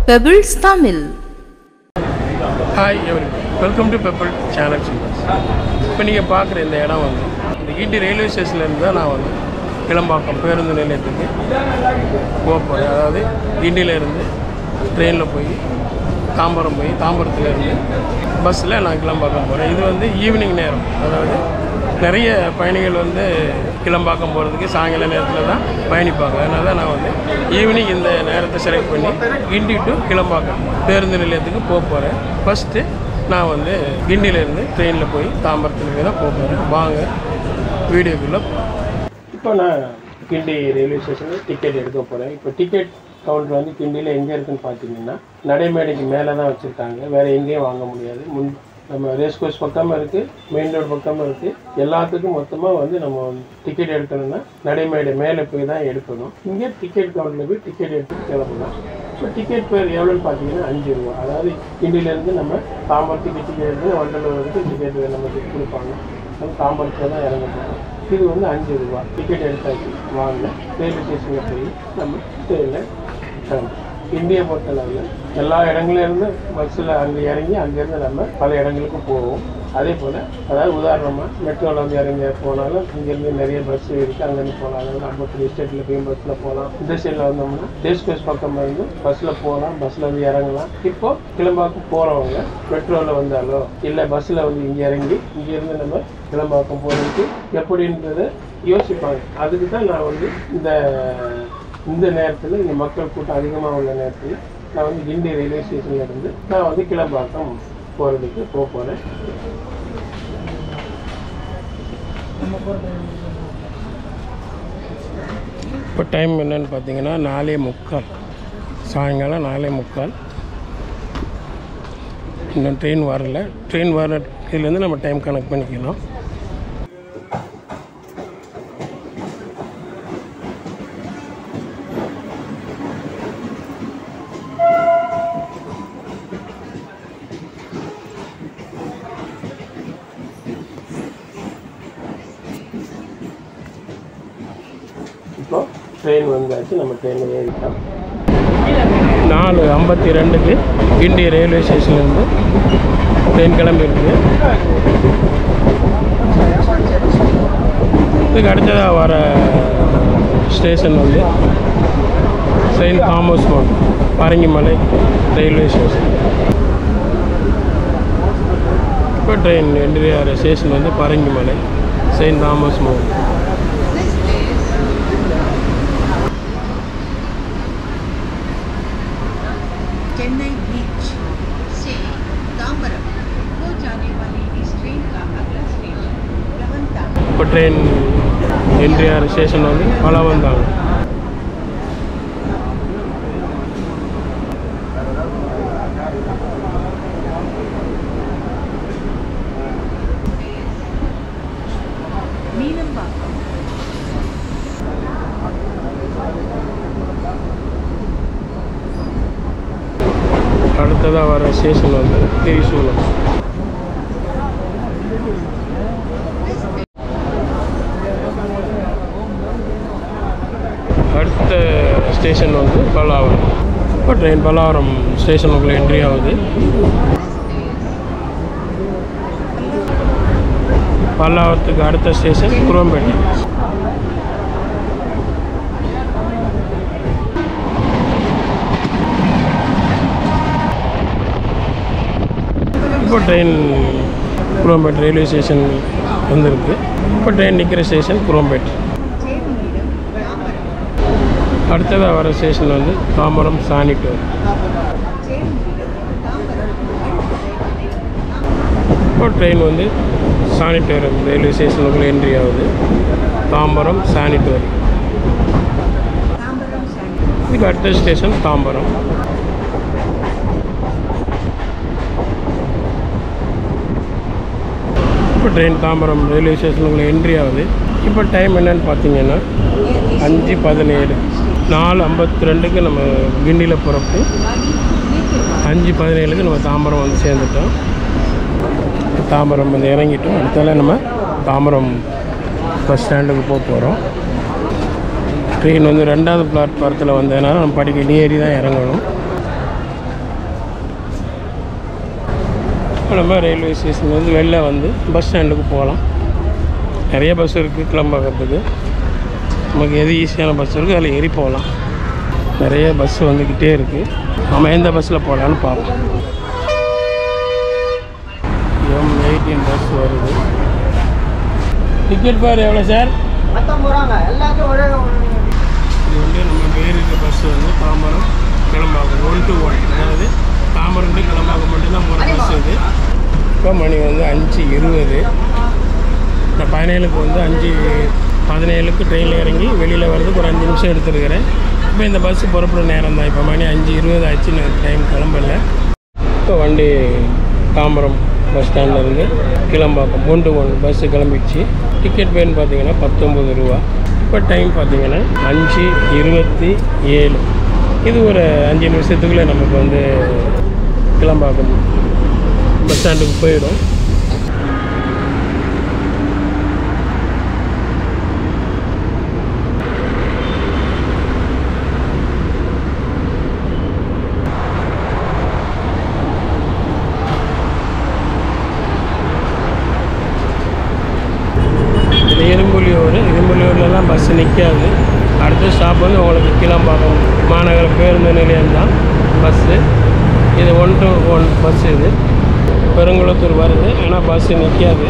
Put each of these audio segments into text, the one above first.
Pebbles Tamil. Hi everyone, welcome to Pebble Channel Channels. இப்போ நீங்கள் பார்க்குற இந்த இடம் வந்து இந்த கிண்டி ரயில்வே ஸ்டேஷன்லேருந்து தான் நான் வந்து கிளம்பாக்கம் பேருந்து நிலையத்துக்கு போக போகிறேன். அதாவது கிண்டியிலேருந்து ட்ரெயினில் போய் தாம்பரம் போய் தாம்பரத்துலேருந்து பஸ்ஸில் நான் கிளம்பாக்கம் போகிறேன். இது வந்து ஈவினிங் நேரம், அதாவது நிறைய பயணிகள் வந்து கிளம்பாக்கம் போகிறதுக்கு சாயங்கால நேரத்தில் தான் பயணிப்பாங்க. அதனால தான் நான் வந்து ஈவினிங் இந்த நேரத்தை செலக்ட் பண்ணி கிண்டி டு கிளம்பாக்கம் பேருந்து நிலையத்துக்கு போக போகிறேன். ஃபஸ்ட்டு நான் வந்து கிண்டியிலேருந்து ட்ரெயினில் போய் தாம்பரத்துலேருந்து தான் போக போகிறேன். வாங்க வீடியோக்குள்ளே. இப்போ நான் கிண்டி ரயில்வே ஸ்டேஷனில் டிக்கெட் எடுக்க போகிறேன். இப்போ டிக்கெட் கவுண்டர் வந்து கிண்டியில் எங்கே இருக்குதுன்னு பார்த்தீங்கன்னா நடைமேடைக்கு மேலே தான் வச்சுருக்காங்க. வேறு எங்கேயும் வாங்க முடியாது. நம்ம ரேஸ் கோர்ஸ் பக்கமாக இருக்குது, மெயின் ரோடு பக்கமாக இருக்குது. எல்லாத்துக்கும் மொத்தமாக வந்து நம்ம டிக்கெட் எடுக்கணும்னா நடைமேடை மேலே போய் தான் எடுக்கணும். இங்கே டிக்கெட் கவுண்டரில் போய் டிக்கெட் எடுத்து கிளம்பலாம். இப்போ டிக்கெட் பேர் எவ்வளோன்னு பார்த்தீங்கன்னா 5 ரூபா. அதாவது கிண்டியிலேருந்து நம்ம தாம்பரத்துக்கு டிக்கெட் எடுத்து வண்டலூருக்கு டிக்கெட் நமக்கு கொடுப்பாங்க. நம்ம தாம்பரத்தில் தான் இறங்க போகிறோம். இது வந்து 5 ரூபா. டிக்கெட் எடுத்தாச்சு. வாங்க ரயில்வே ஸ்டேஷனில் போய் நம்ம ட்ரெயினில் கிளம்புறோம். இந்தியா பொறுத்தளவில் எல்லா இடங்கள்லேருந்து பஸ்ஸில் அங்கே இறங்கி அங்கேருந்து நம்ம பல இடங்களுக்கு போவோம். அதே போல் அதாவது உதாரணமாக மெட்ரோவில் வந்து இறங்கி போனாலும் இங்கேருந்து நிறைய பஸ் இருக்குது. அங்கேருந்து போகலாம். நம்ம ஸ்டேட்டில் போய் பஸ்ஸில் போகலாம். இந்த சைடில் வந்தோம்னா ரேஸ் கோர்ஸ் பக்கமாக இருந்து பஸ்ஸில் போகலாம், பஸ்ஸில் வந்து இறங்கலாம். இப்போது கிளம்பாக்கம் போகிறவங்க மெட்ரோவில் வந்தாலோ இல்லை பஸ்ஸில் வந்து இங்கே இறங்கி இங்கேருந்து நம்ம கிளம்பாக்கம் போகிறதுக்கு எப்படின்றத யோசிப்பாங்க. அதுக்கு தான் நான் வந்து இந்த நேரத்தில் இந்த மக்கள் கூட்டம் அதிகமாக உள்ள நேரத்தில் நான் வந்து கிண்டி ரயில்வே ஸ்டேஷனில் இருந்து நான் வந்து கிளம்பாக்கம் போகிறதுக்கு போகிறேன். இப்போ டைம் என்னன்னு பார்த்தீங்கன்னா 4:45, சாயங்காலம் 4:45. இன்னும் ட்ரெயின் வரல. ட்ரெயின் வர இதுலேருந்து நம்ம டைம் கனெக்ட் பண்ணிக்கலாம். இப்போ ட்ரெயின் வந்தாச்சு. நம்ம ட்ரெயினில் ஏறிட்டோம். 4:52க்கு கிண்டி ரயில்வே ஸ்டேஷன்லேருந்து ட்ரெயின் கிளம்பிருக்கு. இதுக்கு அடுத்ததாக வர ஸ்டேஷன் வந்து Saint Thomas Mount Parangimalai railway station. இப்போ ட்ரெயின் என்ட்ரி ஆகிற ஸ்டேஷன் வந்து Parangimalai Saint Thomas Mount. Chennai beach से तांबरम को जाने वाली इस ट्रेन का अगला स्टेशन प्लवंतांग. இப்போ ட்ரெயின் என்ட்ரி ஆகிற ஸ்டேஷன் வந்து பலவந்தாங்க. मीनंबाक्कम அடுத்ததாக வர ஸ்டேஷன் வந்து திரிசூலம். அடுத்த ஸ்டேஷன் வந்து பல்லாவரம். இப்போ ட்ரெயின் பல்லாவரம் ஸ்டேஷனுக்குள்ளே என்ட்ரி ஆகுது. பல்லாவரத்துக்கு அடுத்த ஸ்டேஷன் குரோம்பேட்டை. இப்போ ட்ரெயின் குரோம்பேட் ரயில்வே ஸ்டேஷன் வந்திருக்கு. இப்போ ட்ரெயின் நிற்கிற ஸ்டேஷன் குரோம்பேட். அடுத்ததாக வர ஸ்டேஷன் வந்து தாம்பரம் சானிட்டோர். இப்போ ட்ரெயின் வந்து சானிட்டோரியம் ரயில்வே ஸ்டேஷனுக்குள்ளே என்ட்ரி ஆகுது. தாம்பரம் சானிட்டோர். இதுக்கு அடுத்த ஸ்டேஷன் தாம்பரம். இப்போ ட்ரெயின் தாம்பரம் ரயில்வே ஸ்டேஷனுக்குள்ளே என்ட்ரி ஆகுது. இப்போ டைம் என்னன்னு பார்த்தீங்கன்னா 5:17. 4:52க்கு நம்ம கிண்டியில் புறப்பட்டு 5:17க்கு நம்ம தாம்பரம் வந்து சேர்ந்துட்டோம். தாம்பரம் வந்து இறங்கிட்டோம். அடுத்தால நம்ம தாம்பரம் பஸ் ஸ்டாண்டுக்கு போக போகிறோம். ட்ரெயின் வந்து 2வது பிளாட்ஃபாரத்தில் வந்ததுனால நம்ம படிக்கடி ஏறி தான் இறங்கணும். இப்போ நம்ம ரயில்வே ஸ்டேஷன்லேருந்து வெளில வந்து பஸ் ஸ்டாண்டுக்கு போகலாம். நிறைய பஸ் இருக்குது கிளம்பாக்கிறதுக்கு. நமக்கு எது ஈஸியான பஸ் இருக்குது அதில் ஏறி போகலாம். நிறைய பஸ் வந்துக்கிட்டே இருக்குது. நம்ம எந்த பஸ்ஸில் போகலான்னு பார்ப்போம். M18 பஸ் வருது. டிக்கெட் பார் எவ்வளோ சார்? 19 ரூபாங்க. எல்லாத்தையும் ஒரே இது வந்து நம்ம பேருக்கு பஸ் வந்து தாம்பரம் கிளம்பாக்கம் 1 to 1, அதாவது தாம்பரம் டு கிளம்பாக்கம் மட்டும்தான் போகிற பஸ் இது. இப்போ மணி வந்து 5:20. நான் 17க்கு வந்து 5:17க்கு ட்ரெயினில் இறங்கி வெளியில் வர்றதுக்கு ஒரு 5 நிமிஷம் எடுத்துருக்கிறேன். இப்போ இந்த பஸ்ஸு புறப்படுற நேரம் தான். இப்போ மணி 5:20 ஆச்சு, டைம் கிளம்பல. இப்போ வண்டி தாம்பரம் பஸ் ஸ்டாண்ட்லேருந்து கிளம்பாக்கம் 1 to 1 பஸ்ஸு கிளம்பிடுச்சு. டிக்கெட் பேர்னு பார்த்தீங்கன்னா 19 ரூபா. இப்போ டைம் பார்த்தீங்கன்னா 5:27. இது ஒரு 5 நிமிஷத்துக்குள்ளே நமக்கு வந்து கிளம்பாக்கம் பஸ் ஸ்டாண்டுக்கு போயிடும். இரும்புலியூர்லாம் பஸ்ஸு நிற்காது. அடுத்த ஸ்டாப் வந்து உங்களுக்கு கிளம்பாக்கம் மாநகர பேருந்து நிலையம் தான் பஸ்ஸு. இது 1 to 1 பஸ். இது பெருங்குளத்தூர் வருது, ஆனால் பஸ்ஸு நிற்காது.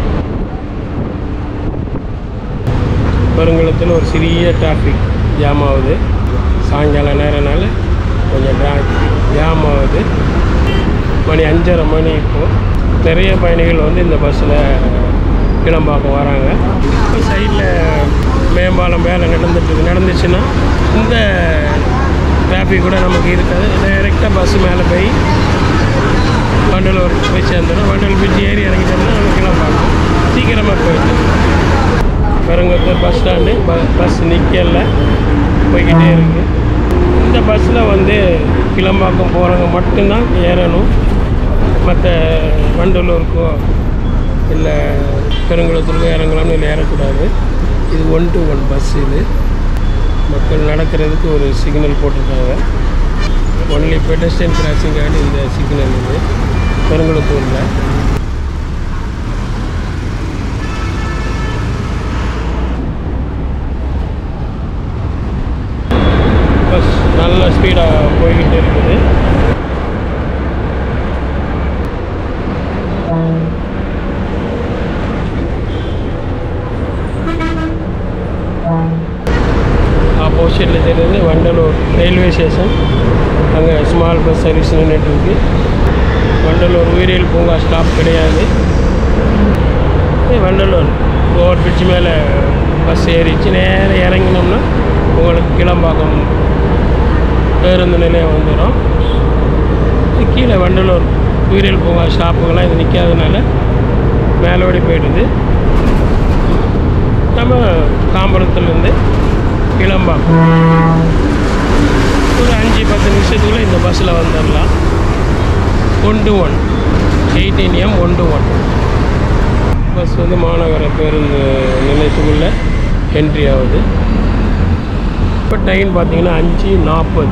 பெருங்குளத்தில் ஒரு சிறிய டிராஃபிக் ஜாம் ஆகுது. சாயங்கால நேரனால கொஞ்சம் ஜாம் ஆகுது. மணி 5:30 மணி. இப்போது நிறைய பயணிகள் வந்து இந்த பஸ்ஸில் கிளம்பாக்கம் வராங்க. இப்போ சைடில் மேம்பாலம் வேலை நடந்துச்சுன்னா இந்த டிராஃபிக் கூட நமக்கு இருக்காது. டைரெக்டாக பஸ்ஸு மேலே போய் வண்டலூர் போய் சேர்ந்துடும். வண்டலூர் பீச் ஏறி இறங்கிட்டோம்னா நம்ம கிளம்பாக்கம் சீக்கிரமாக போயிட்டு பெருங்குளத்தூர் பஸ் ஸ்டாண்டு. பஸ் நிற்கல, போய்கிட்டே இருக்குது. இந்த பஸ்ஸில் வந்து கிளம்பாக்கம் போகிறவங்க மட்டும்தான் ஏறணும். மற்ற வண்டலூருக்கோ இல்லை பெருங்குளத்தூருக்கோ இறங்கலாம்னு இல்லை ஏறக்கூடாது. இது 1 to 1 பஸ். இது மக்கள் நடக்கிறதுக்கு ஒரு சிக்னல் போட்டிருக்காங்க. ஒன்லி பெடஸ்ட்ரியன் கிராசிங்காக இந்த சிக்னல் இது பெருங்குளத்தூரில். பஸ் நல்ல ஸ்பீடாக போய்கிட்டு இருக்குது. ஆப்போசிட்டில் தெரியுது வண்டலூர் ரயில்வே ஸ்டேஷன். அங்கே ஸ்மால் பஸ் சர்வீஸ் நின்றுட்டு இருக்குது. வண்டலூர் உயிரியல் பூங்கா ஸ்டாப் கிடையாது. வண்டலூர் ஓவர் பிரிட்ஜ் மேலே பஸ் ஏறிச்சு. நேரம் இறங்கினோம்னா உங்களுக்கு கிளம்பாக்கம் பேருந்து நிலையம் வந்துடும். கீழே வண்டலூர் உயிரியல் பூங்கா ஸ்டாப்புகள்லாம் இது நிற்காதனால மேலோடி போயிடுது. நம்ம தாம்பரத்துலேருந்து கிளம்பாக்கம் ஒரு 5-10 நிமிஷத்துக்குள்ளே இந்த பஸ்ஸில் வந்துடலாம். 1 to 1 18M 1 to 1 பஸ் வந்து மாநகர பேருந்து நிலையத்துக்குள்ளே என்ட்ரி ஆகுது. இப்போ டைம் பார்த்தீங்கன்னா 5:40.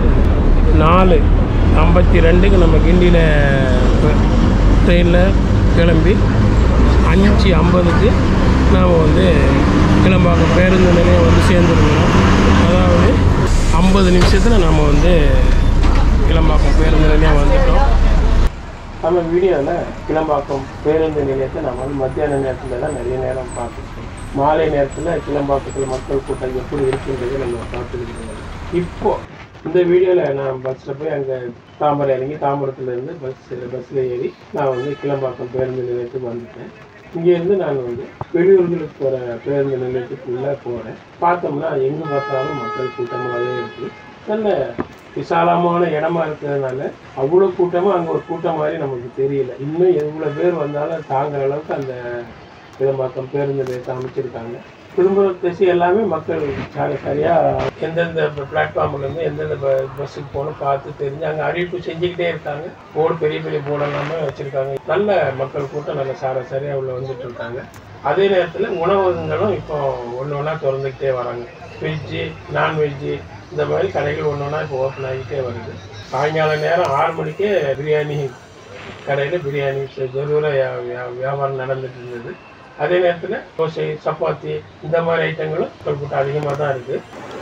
4:52க்கு நம்ம கிண்டியில் ட்ரெயினில் கிளம்பி 5:50க்கு நாம் வந்து கிளம்பாக்கம் பேருந்து நிலையம் வந்து சேர்ந்துருக்கோம். அதாவது 50 நிமிஷத்தில் நம்ம வந்து கிளம்பாக்கம் பேருந்து நிலையம் வந்துட்டோம். நம்ம வீடியோவில் கிளம்பாக்கம் பேருந்து நிலையத்தை நம்ம வந்து மத்தியான நேரத்தில் தான் நிறைய நேரம் பார்த்துருக்கோம். மாலை நேரத்தில் கிளம்பாக்கத்தில் மக்கள் கூட்டம் எப்படி இருக்குன்றதை நம்ம பார்த்துக்கிட்டு இப்போது இந்த வீடியோவில் நான் பஸ்ஸில் போய் அங்கே தாம்பரம் இறங்கி தாம்பரத்துலேருந்து பஸ்ஸில் ஏறி நான் வந்து கிளம்பாக்கம் பேருந்து நிலையத்துக்கு வந்துட்டேன். இங்கேருந்து நான் வந்து வெளியூர்களுக்கு போகிற பேருந்து நிலையத்துக்குள்ளே போகிறேன். பார்த்தோம்னா எங்கே பார்த்தாலும் மக்கள் கூட்டமாகவே இருக்குது. நல்ல விசாலமான இடமா இருக்கிறதுனால அவ்வளோ கூட்டமாக அங்கே ஒரு கூட்டம் மாதிரி நமக்கு தெரியல. இன்னும் எவ்வளோ பேர் வந்தாலும் தாங்குற அளவுக்கு அந்த கிளம்பாக்கம் பேருந்து நிலையத்தை அமைச்சிருக்காங்க. குடும்ப திசை எல்லாமே மக்கள் சரியாக எந்தெந்த பிளாட்ஃபார்ம்லேருந்து எந்தெந்த பஸ்ஸுக்கு போகணும் பார்த்து தெரிஞ்சு அங்கே அறிவிப்பு செஞ்சுக்கிட்டே இருக்காங்க. போர்டு பெரிய பெரிய போர்டு எல்லாமே வச்சுருக்காங்க. நல்ல மக்கள் கூட்டம் நல்ல சரியாக உள்ள வந்துட்டு இருக்காங்க. அதே நேரத்தில் உணவகங்களும் இப்போ ஒன்று ஒன்றா திறந்துக்கிட்டே வராங்க. வெஜ்ஜு நான்வெஜ்ஜு இந்த மாதிரி கடைகள் ஒன்று ஒன்றா இப்போ ஓப்பன் ஆகிட்டே வருது. சாயங்கால நேரம் 6 மணிக்கே பிரியாணி கடையில் பிரியாணி ஜெருவில் வியாபாரம் நடந்துட்டு இருந்தது. அதே நேரத்தில் தோசை, சப்பாத்தி இந்த மாதிரி ஐட்டங்களும் கூட்டம் அதிகமாக தான் இருக்குது.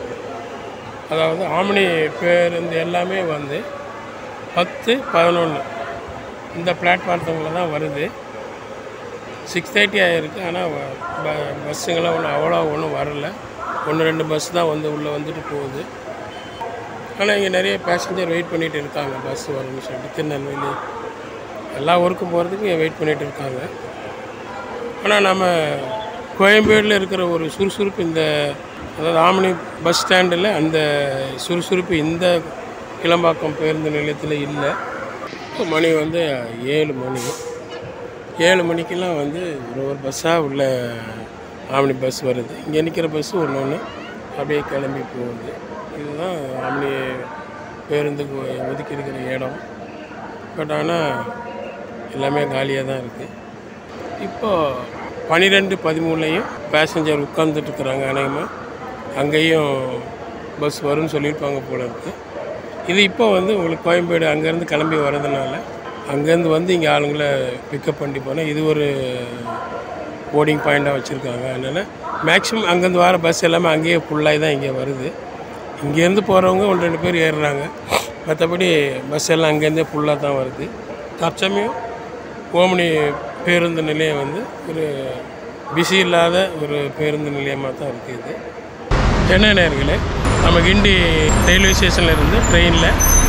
அதாவது ஆம்னி பேருந்து எல்லாமே வந்து 10, 11 இந்த பிளாட்ஃபார்த்துங்களில் தான் வருது. 6:30 ஆகிருக்கு. ஆனால் பஸ்ஸுங்களாம் ஒன்றும் வரல. 1-2 பஸ் தான் உள்ளே வந்துட்டு போகுது. ஆனால் இங்கே நிறைய பேசஞ்சர் வெயிட் பண்ணிகிட்டு இருக்காங்க பஸ் வரும்னு சொல்லிட்டு. திருநெல்வேலி எல்லா ஊருக்கும் போகிறதுக்கு இங்கே வெயிட் பண்ணிகிட்டு இருக்காங்க. ஆனால் நம்ம கோயம்பேடில் இருக்கிற ஒரு சுறுசுறுப்பு அதாவது ஆம்னி பஸ் ஸ்டாண்டில் அந்த சுறுசுறுப்பு இந்த கிளம்பாக்கம் பேருந்து நிலையத்தில் இல்லை. மணி 7 மணி. 7 மணிக்கெல்லாம் ஒரு பஸ்ஸாக உள்ள ஆம்னி பஸ் வருது. இங்கே நிற்கிற பஸ்ஸு ஒன்று அப்படியே கிளம்பி போகுது. இதுதான் ஆம்னி பேருந்துக்கு ஒதுக்கி இருக்கிற இடம். பட் ஆனால் எல்லாமே காலியாக தான் இருக்குது. இப்போது 12, 13லையும் பேசஞ்சர் உட்காந்துட்ருக்குறாங்க. அநேகமாக அங்கேயும் பஸ் வரும்னு சொல்லியிருப்பாங்க போல இருக்குது. இது இப்போ உங்களுக்கு கோயம்பேடு அங்கேருந்து கிளம்பி வர்றதுனால அங்கேருந்து இங்கே ஆளுங்களை பிக்கப் பண்ணிட்டு போனால் இது ஒரு போர்டிங் பாயிண்ட்டாக வச்சுருக்காங்க. அதனால் மேக்ஸிமம் அங்கேருந்து வர பஸ் எல்லாமே அங்கேயே ஃபுல்லாகி தான் இங்கே வருது. இங்கேருந்து போகிறவங்க 1-2 பேர் ஏறுறாங்க. மற்றபடி பஸ் எல்லாம் அங்கேருந்தே ஃபுல்லாக தான் வருது. தற்சமயம் ஓம்னி பேருந்து நிலையம் ஒரு பிஸி இல்லாத ஒரு பேருந்து நிலையமாக தான் இருக்குது. என்ன நேர்களே, நம்ம கிண்டி ரயில்வே ஸ்டேஷன்லேருந்து ட்ரெயினில்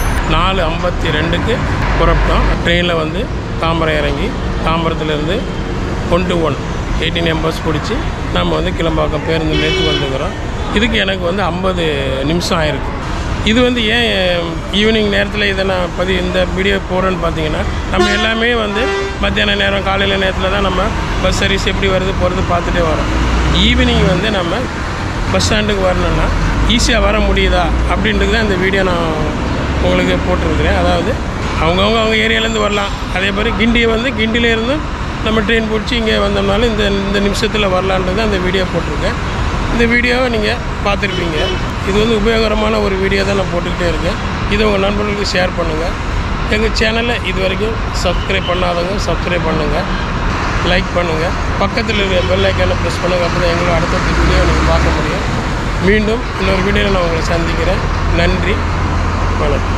4:52க்கு புறப்பட்டோம். ட்ரெயினில் தாம்பரம் இறங்கி தாம்பரத்துலேருந்து 1-1 18 பஸ் பிடிச்சி நம்ம கிளம்பாக்கம் பேருந்து நிலையத்துக்கு வந்துக்கிறோம். இதுக்கு எனக்கு 50 நிமிஷம் ஆயிருக்கு. இது ஏன் ஈவினிங் நேரத்தில் இதை நான் இந்த வீடியோ போடுறேன்னு பார்த்தீங்கன்னா, நம்ம எல்லாமே மத்தியான நேரம் காலையில் நேரத்தில் தான் நம்ம பஸ் சர்வீஸ் எப்படி வருது போகிறது பார்த்துட்டே வரோம். ஈவினிங் நம்ம பஸ் ஸ்டாண்டுக்கு வரணுன்னா ஈஸியாக வர முடியுதா அப்படின்றது தான் இந்த வீடியோ நான் உங்களுக்கு போட்டிருக்கிறேன். அதாவது அவங்க ஏரியாலேருந்து வரலாம். அதே மாதிரி கிண்டியிலேருந்து நம்ம ட்ரெயின் பிடிச்சி இங்கே வந்தோம்னாலும் இந்த நிமிஷத்தில் வரலான்றது தான் இந்த வீடியோ போட்டிருக்கேன். இந்த வீடியோவை நீங்கள் பார்த்துருப்பீங்க. இது உபயோகரமான ஒரு வீடியோ தான் நான் போட்டுக்கிட்டே இருக்கேன். இதை உங்கள் நண்பர்களுக்கு ஷேர் பண்ணுங்கள். எங்கள் சேனலை இது வரைக்கும் சப்ஸ்கிரைப் பண்ணாதவங்க சப்ஸ்கிரைப் பண்ணுங்கள், லைக் பண்ணுங்கள், பக்கத்தில் இருக்கிற பெல் ஐக்கானை ப்ரெஸ் பண்ணுங்கள். அப்போ தான் எங்களோட அடுத்த வீடியோ நீங்கள் பார்க்க முடியும். மீண்டும் இன்னொரு வீடியோவில் நான் உங்களை சந்திக்கிறேன். நன்றி, வணக்கம்.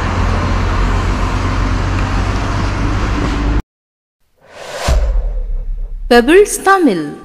Pebbles Tamil.